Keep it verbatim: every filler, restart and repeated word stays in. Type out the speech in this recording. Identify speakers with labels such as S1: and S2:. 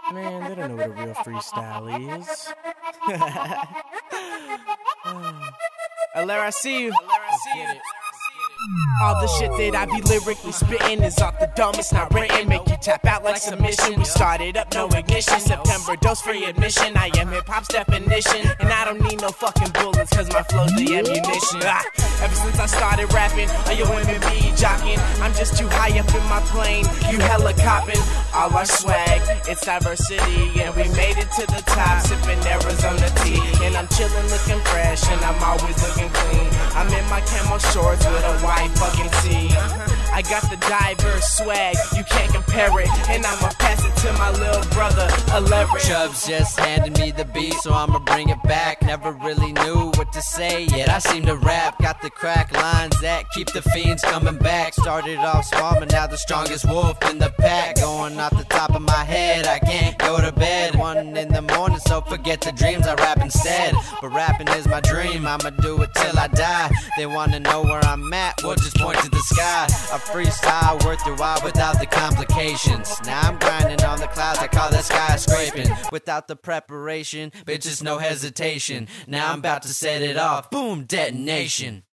S1: Man, they don't know what a real freestyle is. Alera, I see you. Let's get it. All the shit that I be lyrically spitting is off the dome, it's not written. Make you tap out like submission. We started up, no ignition. September, dose free admission. I am hip hop's definition. And I don't need no fucking bullets, cause my flow's the ammunition. Ah, ever since I started rapping, all your women be jocking. I'm just too high up in my plane, you helicoptering. All our swag, it's diversity. And we made it to the top, sipping Arizona tea. And I'm chillin', looking fresh, and I'm always looking clean. I'm in my camo shorts with a white fucking tee. I got the diverse swag, you can't compare it. And I'ma pass it to my little brother, Alera.
S2: Chubbs just handed me the beat, so I'ma bring it back. Never really knew what to say, yet I seem to rap. Got the crack lines that keep the fiends coming back. Started off small, but now the strongest wolf in the pack. Going off the top of my head, I can't go to bed. One in the morning, so forget the dreams, I rap instead. But rapping is my dream, I'ma do it till I die. They wanna know where I'm at, well just point to the sky. I freestyle, work through all without the complications. Now I'm grinding on the clouds, I call that skyscraping. Without the preparation, bitches no hesitation. Now I'm about to set it off, boom, detonation.